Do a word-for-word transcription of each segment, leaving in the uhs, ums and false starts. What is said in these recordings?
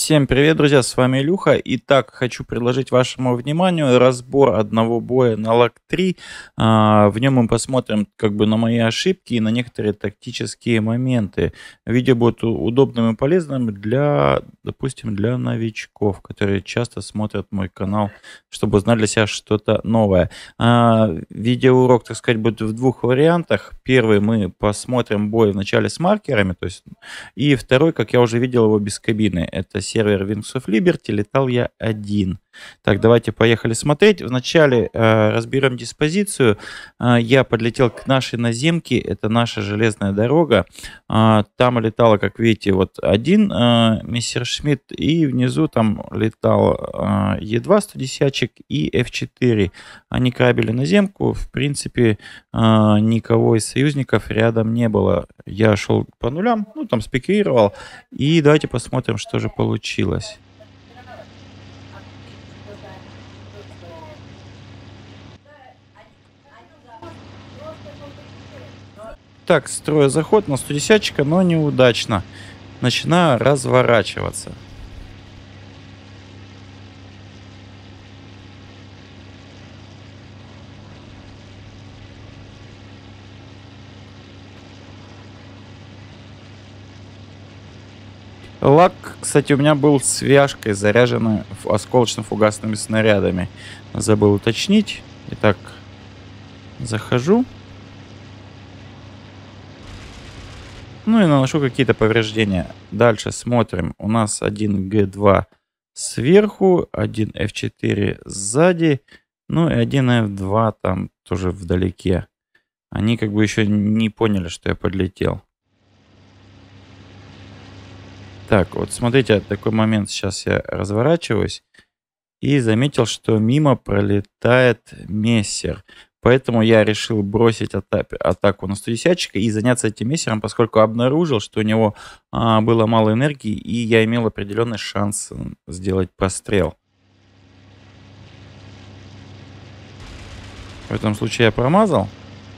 Всем привет, друзья, с вами Илюха. Итак, хочу предложить вашему вниманию разбор одного боя на лак три. А, В нем мы посмотрим как бы на мои ошибки и на некоторые тактические моменты. Видео будет у- удобным и полезным для, допустим, для новичков, которые часто смотрят мой канал, чтобы узнать для себя что-то новое. А, Видеоурок, так сказать, будет в двух вариантах. Первый мы посмотрим бой вначале с маркерами, то есть и второй, как я уже видел его без кабины, это сервер Wings of Liberty, летал я один. Так, давайте поехали смотреть. Вначале э, разберем диспозицию. Э, я подлетел к нашей наземке, это наша железная дорога. Э, там летало, как видите, вот один э, Мессершмитт, и внизу там летал э, Е два сто десятчик и эф четыре. Они крабили наземку, в принципе, э, никого из союзников рядом не было. Я шел по нулям, ну там спикировал, и давайте посмотрим, что же получилось. Так, строю заход на сто десятчика, но неудачно. Начинаю разворачиваться. Лак, кстати, у меня был с вяжкой, заряженной ф- осколочно-фугасными снарядами. Забыл уточнить. Итак, захожу. Ну и наношу какие-то повреждения. Дальше смотрим. У нас один Г два сверху, один эф четыре сзади, ну и один эф два там тоже вдалеке. Они как бы еще не поняли, что я подлетел. Так, вот смотрите, такой момент. Сейчас я разворачиваюсь и заметил, что мимо пролетает мессер. Поэтому я решил бросить ата- атаку на сто десятчика и заняться этим мессером, поскольку обнаружил, что у него а, было мало энергии, и я имел определенный шанс м, сделать прострел. В этом случае я промазал.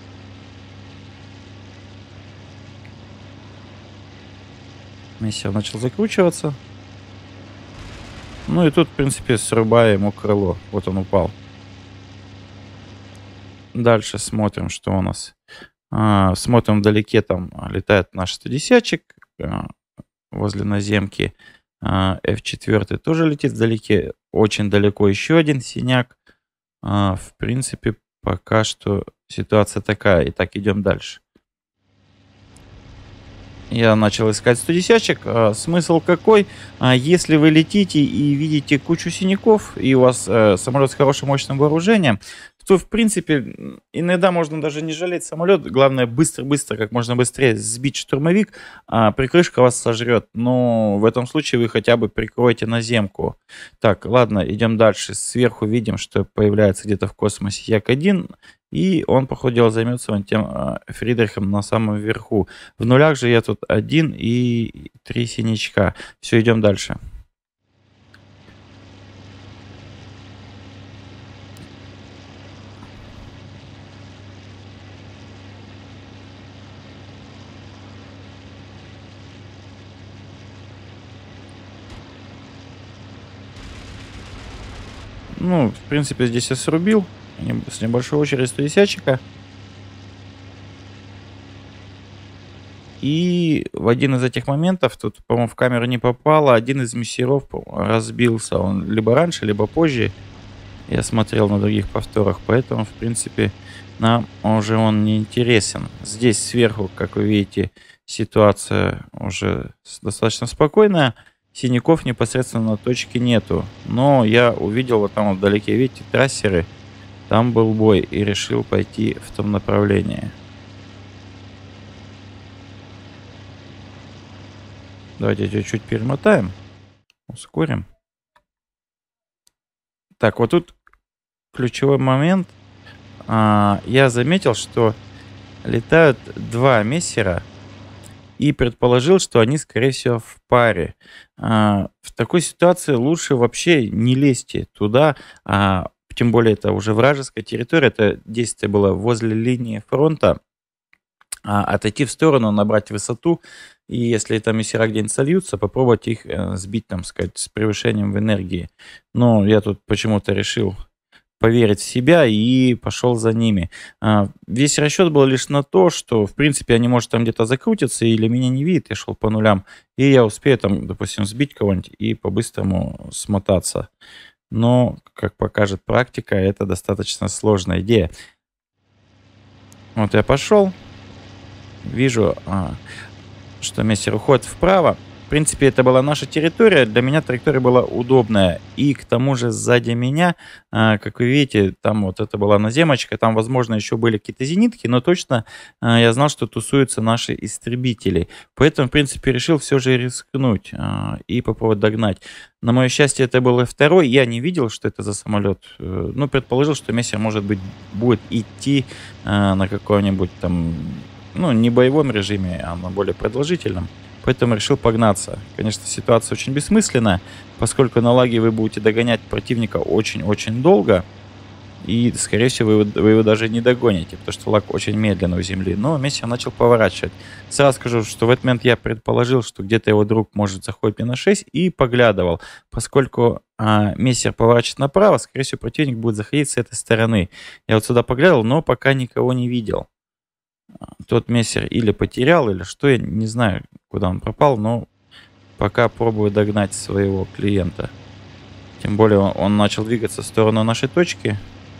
Мессер начал закручиваться. Ну и тут, в принципе, срубаю ему крыло. Вот он упал. Дальше смотрим, что у нас. А, смотрим вдалеке, там а, летает наш сто десятчик а, возле наземки. А, эф четыре тоже летит вдалеке. Очень далеко еще один синяк. А, в принципе, пока что ситуация такая. Итак, идем дальше. Я начал искать сто десятчик. А, смысл какой? А, если вы летите и видите кучу синяков, и у вас э, самолет с хорошим мощным вооружением, то, в принципе, м, иногда можно даже не жалеть самолет. Главное, быстро-быстро, как можно быстрее сбить штурмовик, а прикрышка вас сожрет. Но в этом случае вы хотя бы прикроете наземку. Так, ладно, идем дальше. Сверху видим, что появляется где-то в космосе Як один, и он, по ходу дела, займется вон тем а, Фридрихом на самом верху. В нулях же я тут один и три синячка. Все, идем дальше. Ну, в принципе, здесь я срубил неб- с небольшой очередью сто десятчика. И в один из этих моментов, тут, по-моему, в камеру не попало, один из мессеров по- разбился. Он либо раньше, либо позже. Я смотрел на других повторах, поэтому, в принципе, нам уже он не интересен. Здесь сверху, как вы видите, ситуация уже с- достаточно спокойная. Синяков непосредственно на точке нету. Но я увидел вот там вот вдалеке, видите, трассеры. Там был бой и решил пойти в том направлении. Давайте чуть-чуть перемотаем, ускорим. Так, вот тут ключевой момент. А, я заметил, что летают два мессера, и предположил, что они, скорее всего, в паре. А, в такой ситуации лучше вообще не лезьте туда, а, тем более это уже вражеская территория, это действие было возле линии фронта. а, отойти в сторону, набрать высоту, и если там мессера где-нибудь сольются, попробовать их э, сбить, там сказать, с превышением в энергии. Но я тут почему-то решил поверить в себя и пошел за ними. А, Весь расчет был лишь на то, что, в принципе, они, может, там где-то закрутятся или меня не видят, я шел по нулям, и я успею там, допустим, сбить кого-нибудь и по-быстрому смотаться. Но, как покажет практика, это достаточно сложная идея. Вот я пошел, вижу, а, что мессер уходит вправо. В принципе, это была наша территория. Для меня траектория была удобная. И к тому же сзади меня, а, как вы видите, там вот это была наземочка. Там, возможно, еще были какие-то зенитки, но точно а, я знал, что тусуются наши истребители. Поэтому, в принципе, решил все же рискнуть а, и попробовать догнать. На мое счастье, это был второй. Я не видел, что это за самолет. Э, Ну, предположил, что мессер, может быть, будет идти а, на каком-нибудь там, ну, не боевом режиме, а на более продолжительном. Поэтому решил погнаться. Конечно, ситуация очень бессмысленная, поскольку на лаге вы будете догонять противника очень-очень долго, и, скорее всего, вы, его вы его даже не догоните, потому что лаг очень медленно у земли. Но мессер начал поворачивать. Сразу скажу, что в этот момент я предположил, что где-то его друг может заходить мне на шесть, и поглядывал. Поскольку а, мессер поворачивает направо, скорее всего, противник будет заходить с этой стороны. Я вот сюда поглядывал, но пока никого не видел. Тот мессер или потерял, или что, я не знаю, куда он пропал, но пока пробую догнать своего клиента. Тем более он, он начал двигаться в сторону нашей точки.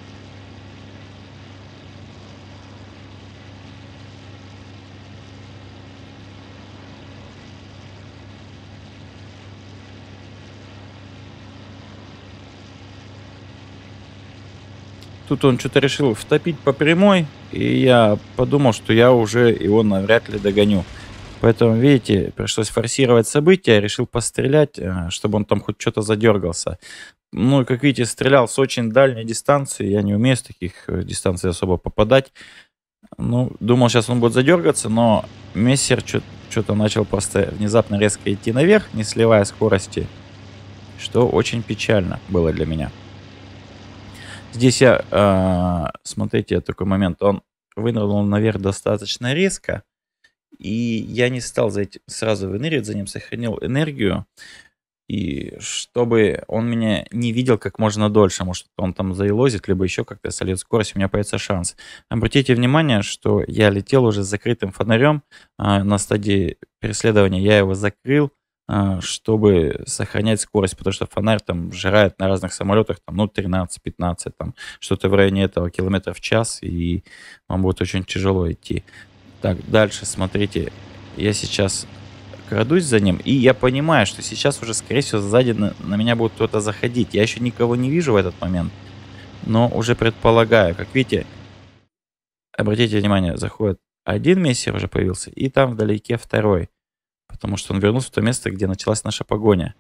Тут он что-то решил втопить по прямой, и я подумал, что я уже его навряд ли догоню. Поэтому, видите, пришлось форсировать события, решил пострелять, э, чтобы он там хоть что-то задергался. Ну, и как видите, стрелял с очень дальней дистанции. Я не умею с таких э, дистанций особо попадать. Ну, думал, сейчас он будет задергаться, но мессер что-то начал просто внезапно резко идти наверх, не сливая скорости, что очень печально было для меня. Здесь я, а, смотрите, такой момент, он вынырнул наверх достаточно резко, и я не стал за этим, сразу выныривать за ним, сохранил энергию, и чтобы он меня не видел как можно дольше, может, он там заелозит, либо еще как-то сольет скорость, у меня появится шанс. Обратите внимание, что я летел уже с закрытым фонарем а, на стадии преследования, я его закрыл, а, чтобы сохранять скорость, потому что фонарь там сжирает на разных самолетах, там, ну, тринадцать-пятнадцать, там, что-то в районе этого километров в час, и вам будет очень тяжело идти. Так, дальше, смотрите, я сейчас крадусь за ним, и я понимаю, что сейчас уже, скорее всего, сзади на, на меня будет кто-то заходить. Я еще никого не вижу в этот момент, но уже предполагаю. Как видите, обратите внимание, заходит один мессер уже появился, и там вдалеке второй, потому что он вернулся в то место, где началась наша погоня.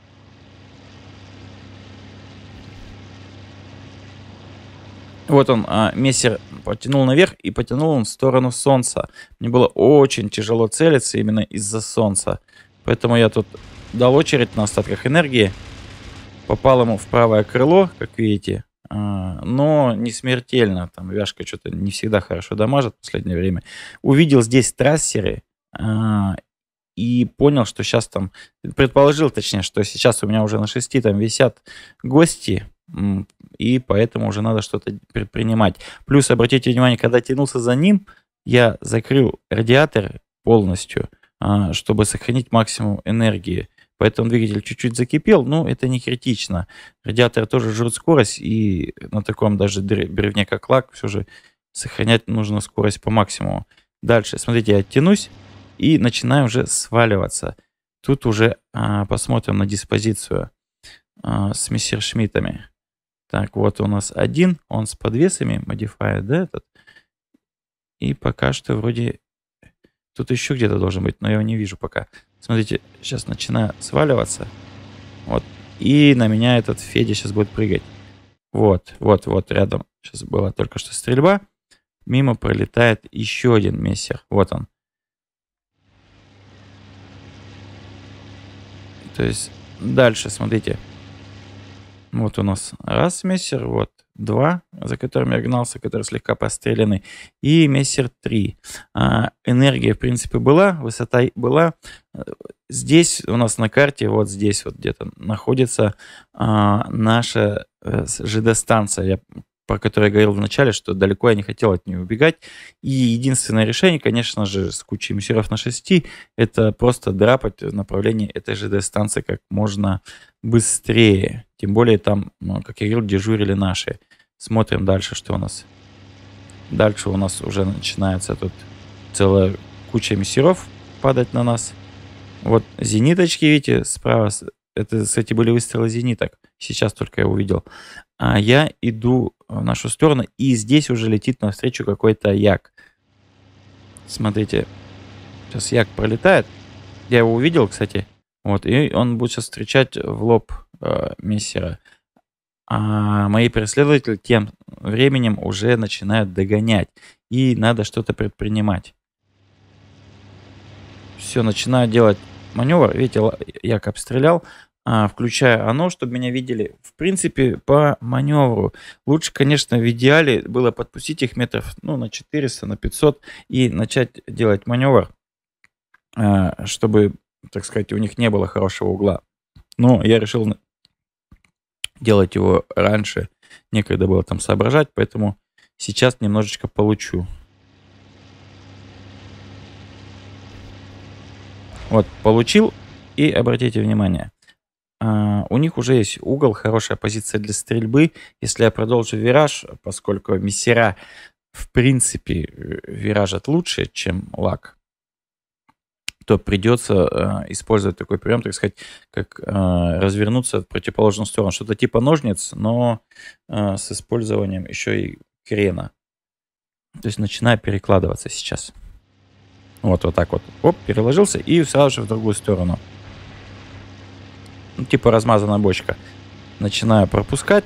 Вот он, а, мессер потянул наверх, и потянул он в сторону солнца. Мне было очень тяжело целиться именно из-за солнца. Поэтому я тут дал очередь на остатках энергии. Попал ему в правое крыло, как видите. а, Но не смертельно. Там вяжка что-то не всегда хорошо дамажит в последнее время. Увидел здесь трассеры. а, И понял, что сейчас там... Предположил, точнее, что сейчас у меня уже на шести там висят гости, м, и поэтому уже надо что-то предпринимать. Плюс, обратите внимание, когда тянулся за ним, я закрыл радиатор полностью, а, чтобы сохранить максимум энергии. Поэтому двигатель чуть-чуть закипел, но это не критично. Радиатор тоже жрет скорость, и на таком даже дре- бревне, как лак, все же сохранять нужно скорость по максимуму. Дальше, смотрите, я тянусь и начинаю уже сваливаться. Тут уже а, посмотрим на диспозицию а, с мессершмиттами. Так, вот у нас один, он с подвесами, modified, да, этот. И пока что вроде тут еще где-то должен быть, но я его не вижу пока. Смотрите, сейчас начинаю сваливаться. Вот. И на меня этот Федя сейчас будет прыгать. Вот, вот, вот рядом. Сейчас была только что стрельба. Мимо пролетает еще один мессер. Вот он. То есть дальше, смотрите. Вот у нас раз мессер, вот два, за которым я гнался, который слегка постреленный, и мессер три. А, энергия, в принципе, была, высота была. Здесь у нас на карте, вот здесь вот где-то находится а, наша э, ЖД-станция, я, про которую я говорил в начале, что далеко я не хотел от нее убегать. И единственное решение, конечно же, с кучей мессеров на шести, это просто драпать в направлении этой ЖД-станции как можно быстрее. Тем более там, ну, как я говорил, дежурили наши. Смотрим дальше, что у нас. Дальше у нас уже начинается тут целая куча мессеров падать на нас. Вот зениточки, видите, справа. Это, кстати, были выстрелы зениток. Сейчас только я увидел. А я иду в нашу сторону, и здесь уже летит навстречу какой-то як. Смотрите. Сейчас як пролетает. Я его увидел, кстати. Вот, и он будет сейчас встречать в лоб э, мессера. А мои преследователи тем временем уже начинают догонять. И надо что-то предпринимать. Все, начинаю делать маневр. Видите, як обстрелял. А, включая оно, чтобы меня видели. В принципе, по маневру. Лучше, конечно, в идеале было подпустить их метров ну, на четыреста, на пятьсот и начать делать маневр, а, чтобы, так сказать, у них не было хорошего угла. Но я решил делать его раньше. Некогда было там соображать, поэтому сейчас немножечко получу. Вот, получил. И обратите внимание, а, у них уже есть угол, хорошая позиция для стрельбы. Если я продолжу вираж, поскольку мессера, в принципе, виражат лучше, чем лак, то придется э, использовать такой прием, так сказать, как э, развернуться в противоположную сторону. Что-то типа ножниц, но э, с использованием еще и крена. То есть начинаю перекладываться сейчас. Вот, вот так вот. Оп, переложился и сразу же в другую сторону. Ну, типа размазанная бочка. Начинаю пропускать.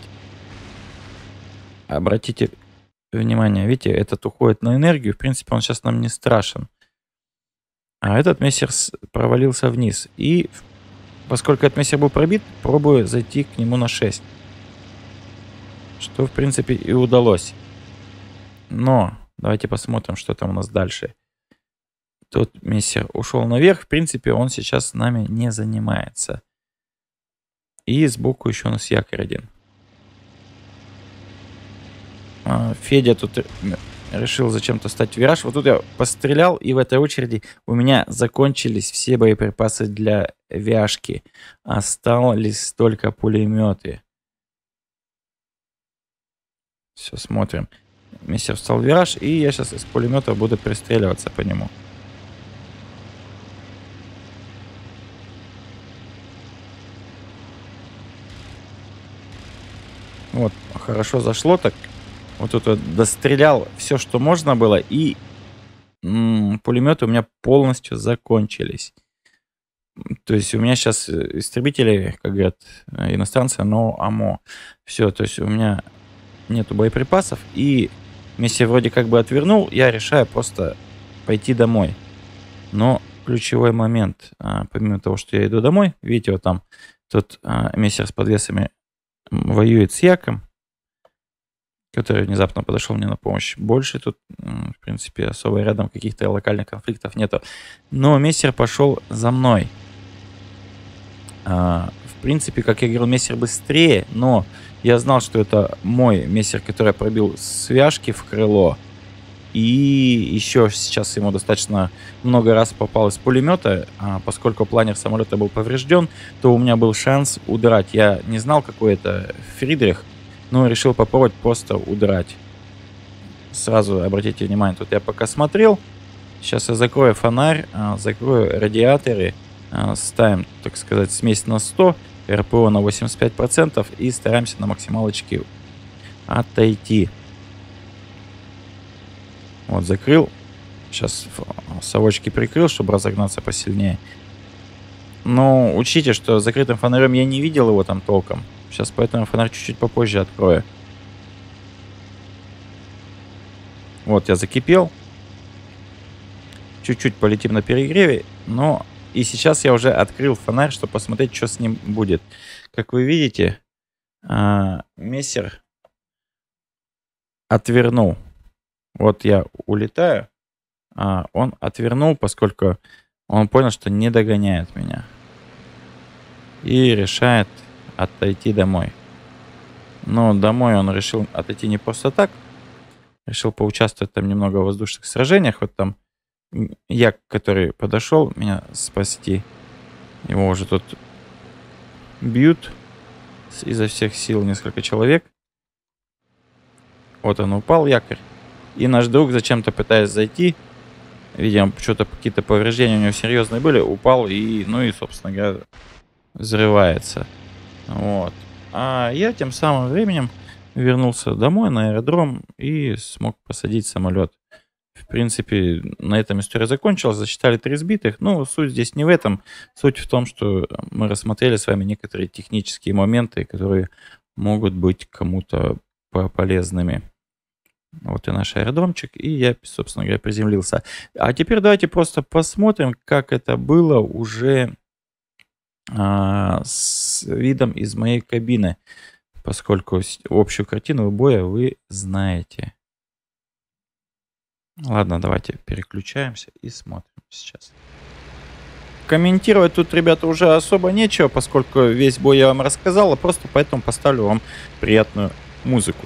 Обратите внимание, видите, этот уходит на энергию. В принципе, он сейчас нам не страшен. А этот мессер провалился вниз. И поскольку этот мессер был пробит, пробую зайти к нему на шесть. Что, в принципе, и удалось. Но давайте посмотрим, что там у нас дальше. Тот мессер ушел наверх. В принципе, он сейчас с нами не занимается. И сбоку еще у нас якорь один. Федя тут решил зачем-то стать в вираж. Вот тут я пострелял, и в этой очереди у меня закончились все боеприпасы для вяжки. Остались только пулеметы. Все, смотрим. Мессер встал в вираж, и я сейчас из пулемета буду пристреливаться по нему. Вот, хорошо зашло так. Вот тут вот дострелял все, что можно было, и м, пулеметы у меня полностью закончились. То есть у меня сейчас истребители, как говорят иностранцы, но амо. Все, то есть у меня нету боеприпасов, и мессер вроде как бы отвернул, я решаю просто пойти домой. Но ключевой момент, а, помимо того, что я иду домой, видите, вот там тот а, мессер с подвесами воюет с яком, который внезапно подошел мне на помощь. Больше тут, в принципе, особо рядом каких-то локальных конфликтов нету. Но мессер пошел за мной. А, в принципе, как я говорил, мессер быстрее, но я знал, что это мой мессер, который пробил свяжки в крыло. И еще сейчас ему достаточно много раз попал из пулемета. А поскольку планер самолета был поврежден, то у меня был шанс удрать. Я не знал, какой это Фридрих, но решил попробовать просто удрать. Сразу обратите внимание, тут я пока смотрел. Сейчас я закрою фонарь, закрою радиаторы, ставим, так сказать, смесь на сто, РПО на восемьдесят пять процентов и стараемся на максималочке отойти. Вот, закрыл. Сейчас совочки прикрыл, чтобы разогнаться посильнее. Но учите, что закрытым фонарем я не видел его там толком. Сейчас поэтому фонарь чуть-чуть попозже открою. Вот, я закипел. Чуть-чуть полетим на перегреве. Но и сейчас я уже открыл фонарь, чтобы посмотреть, что с ним будет. Как вы видите, А, мессер отвернул. Вот я улетаю, а он отвернул, поскольку он понял, что не догоняет меня. И решает отойти домой. Но домой он решил отойти не просто так. Решил поучаствовать там немного в воздушных сражениях. Вот там як, который подошел меня спасти. Его уже тут бьют изо всех сил несколько человек. Вот он упал, якорь. И наш друг, зачем-то пытаясь зайти, видимо, что-то какие-то повреждения у него серьезные были, упал и, ну и, собственно говоря, взрывается. Вот. А я тем самым временем вернулся домой на аэродром и смог посадить самолет. В принципе, на этом история закончилась. Засчитали три сбитых. Но суть здесь не в этом. Суть в том, что мы рассмотрели с вами некоторые технические моменты, которые могут быть кому-то полезными. Вот и наш аэродромчик. И я, собственно говоря, приземлился. А теперь давайте просто посмотрим, как это было уже а, с видом из моей кабины. Поскольку общую картину боя вы знаете. Ладно, давайте переключаемся и смотрим сейчас. Комментировать тут, ребята, уже особо нечего, поскольку весь бой я вам рассказал, а просто поэтому поставлю вам приятную музыку.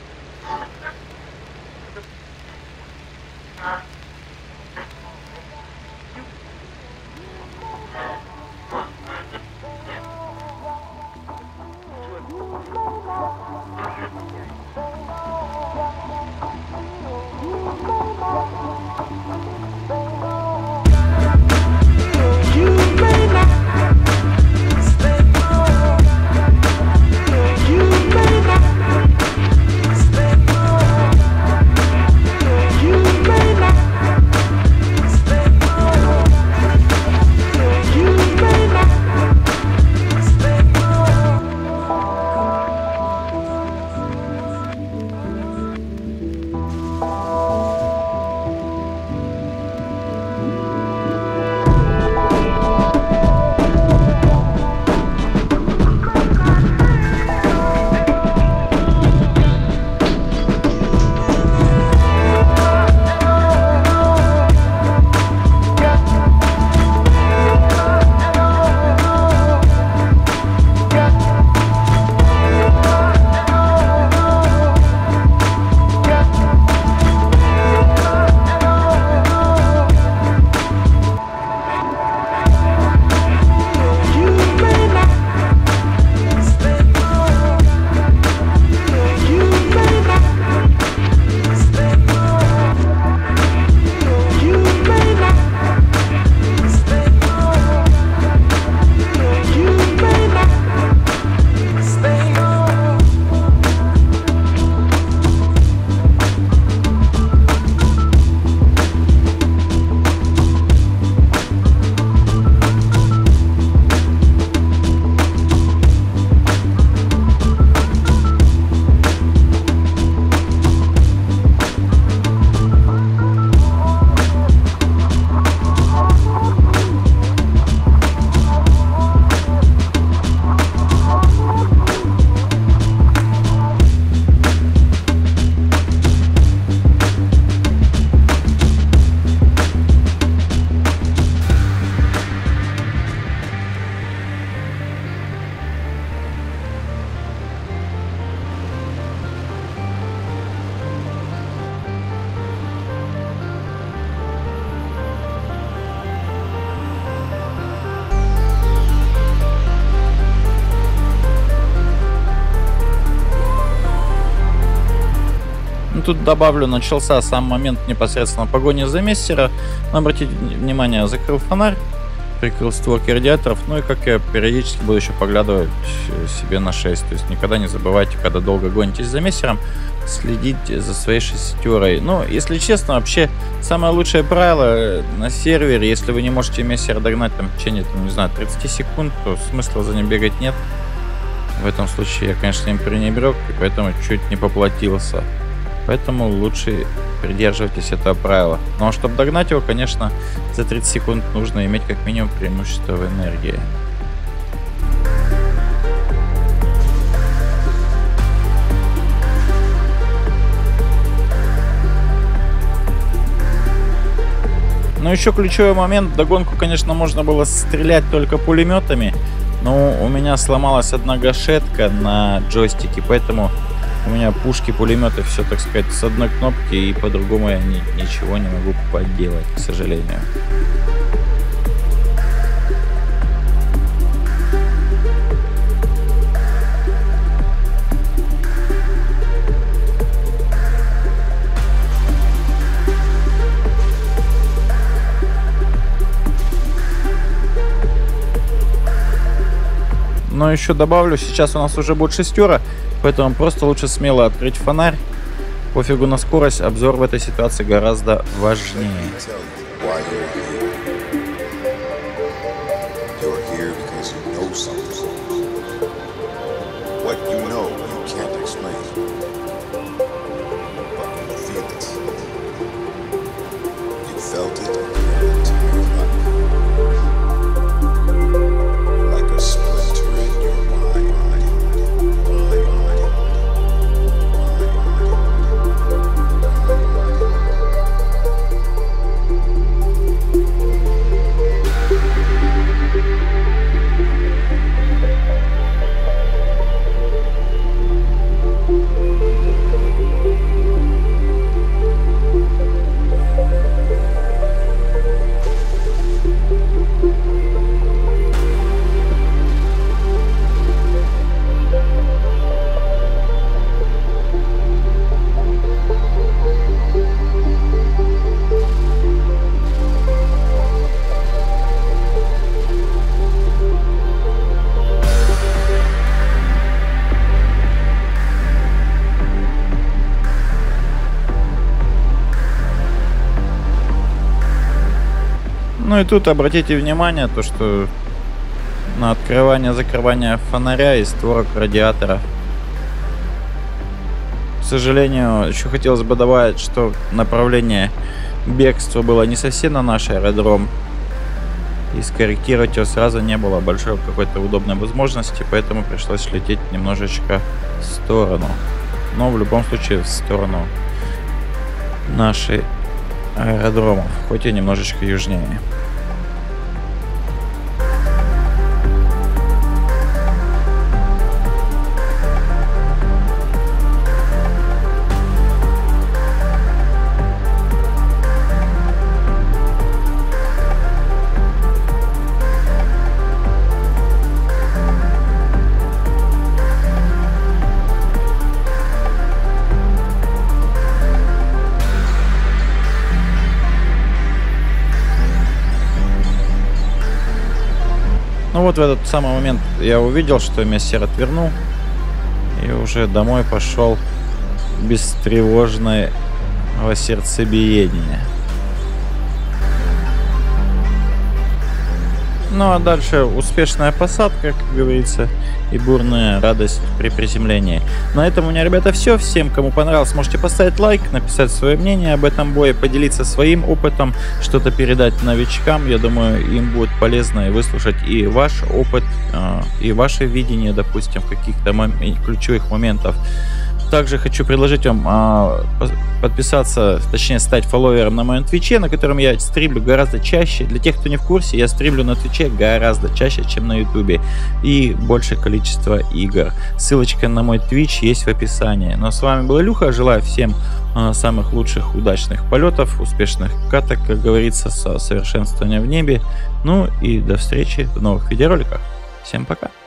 Тут добавлю, начался сам момент непосредственно погони за мессера. Но обратите внимание, закрыл фонарь, прикрыл створки радиаторов, ну и как я периодически буду еще поглядывать себе на шесть. То есть никогда не забывайте, когда долго гонитесь за мессером, следить за своей шестерой. Ну, если честно, вообще самое лучшее правило на сервере, если вы не можете мессера догнать там в течение, там, не знаю, тридцати секунд, то смысла за ним бегать нет. В этом случае я, конечно, им пренебрег, и поэтому чуть не поплатился. Поэтому лучше придерживайтесь этого правила. Ну а чтобы догнать его, конечно, за тридцать секунд нужно иметь как минимум преимущество в энергии. еще ключевой момент. Вдогонку, конечно, можно было стрелять только пулеметами, но у меня сломалась одна гашетка на джойстике, поэтому у меня пушки-пулеметы все, так сказать, с одной кнопки, и по-другому я ни, ничего не могу поделать, к сожалению. Но еще добавлю, сейчас у нас уже будет шестера, поэтому просто лучше смело открыть фонарь. Пофигу на скорость, обзор в этой ситуации гораздо важнее. Ну и тут обратите внимание, то что на открывание-закрывание фонаря и створок радиатора. К сожалению, еще хотелось бы добавить, что направление бегства было не совсем на наш аэродром, и скорректировать его сразу не было большой какой-то удобной возможности, поэтому пришлось лететь немножечко в сторону. Но в любом случае в сторону нашей аэродромов, хоть и немножечко южнее. Ну вот в этот самый момент я увидел, что мессер отвернул, и уже домой пошел без тревожного сердцебиения. Ну а дальше успешная посадка, как говорится, и бурная радость при приземлении. На этом у меня, ребята, все. Всем, кому понравилось, можете поставить лайк, написать свое мнение об этом бое, поделиться своим опытом, что-то передать новичкам. Я думаю, им будет полезно и выслушать и ваш опыт, и ваше видение, допустим, в каких-то мом- ключевых моментов. Также хочу предложить вам а, подписаться, точнее стать фолловером на моем твиче, на котором я стримлю гораздо чаще. Для тех, кто не в курсе, я стримлю на твиче гораздо чаще, чем на ютубе, и большее количество игр. Ссылочка на мой твич есть в описании. Ну а с вами был Илюха, желаю всем а, самых лучших удачных полетов, успешных каток, как говорится, со совершенствованием в небе. Ну и до встречи в новых видеороликах. Всем пока!